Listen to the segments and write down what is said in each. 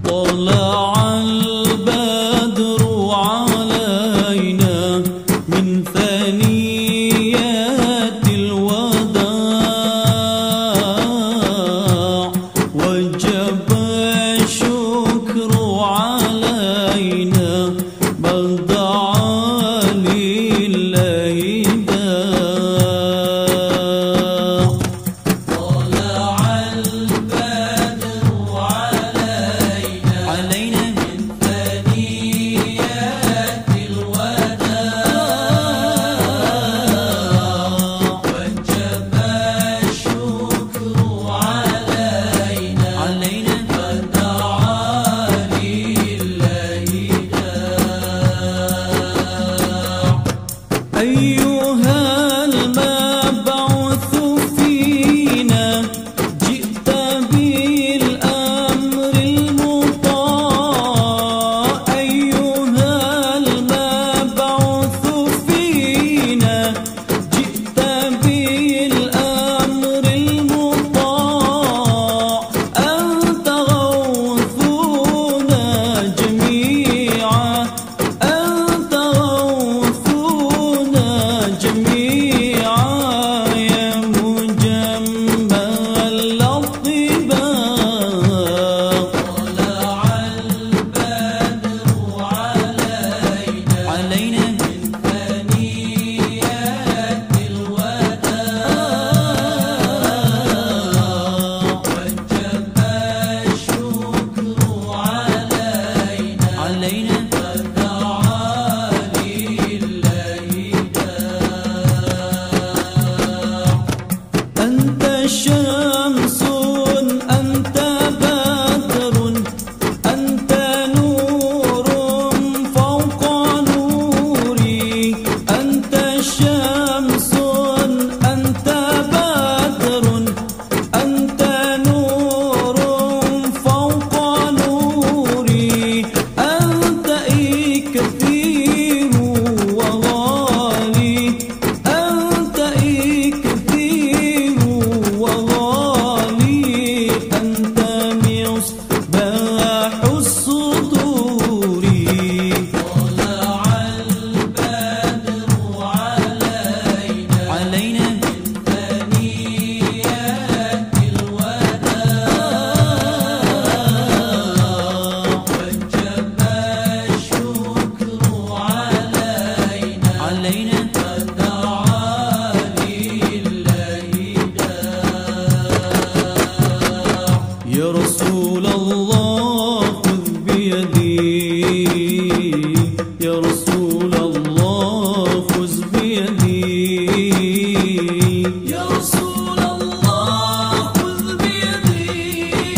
طلع البدر علينا من ثنيات الوداع وجب الشكر علينا بل دعا لله داع. طلع البدر علينا من ثنيات الوداع وجب الشكر علينا بل دعا لله داع. أيها المبعوث فينا جئت بالأمر المطاع. أيها المبعوث فينا جئت بالأمر المطاع. أنت غوثنا جميعا أنت غوثنا جميعا يا مجمع الأطباء. طلع البدر علينا من ثنيات الوداع وجب الشكر علينا بل دعا لله داع. أنت شمس أنت بدر أنت نور فوق نوري. أنت شمس أنت بدر أنت نور فوق نوري. أنت كثير وغالي أنت كثير وغالي. أنت مصباح الصدور. طلع البدر علينا من ثنيات الوداع وجب الشكر علينا بل دعا لله داع. يا رسول الله خذ بيدي يا رسول الله خذ بيدي يا رسول الله خذ بيدي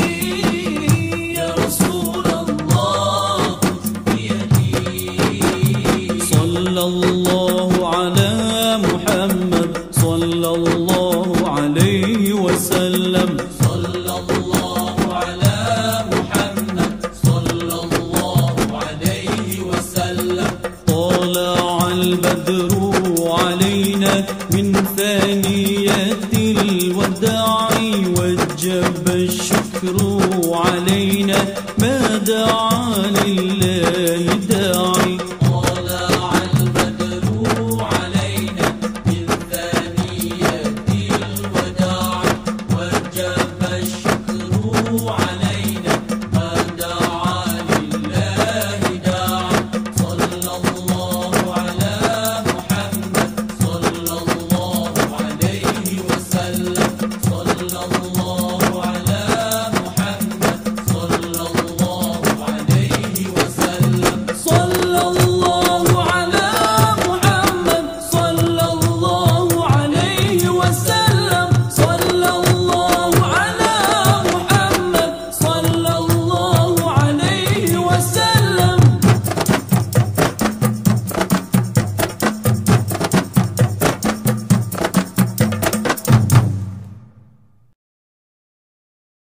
يا رسول الله خذ بيدي. صلى الله على محمد صلى الله عليه وسلم. صلى الله على محمد صلى الله عليه وسلم. طلع البدر علينا من ثنيات الوداع وجب الشكر علينا ما دعا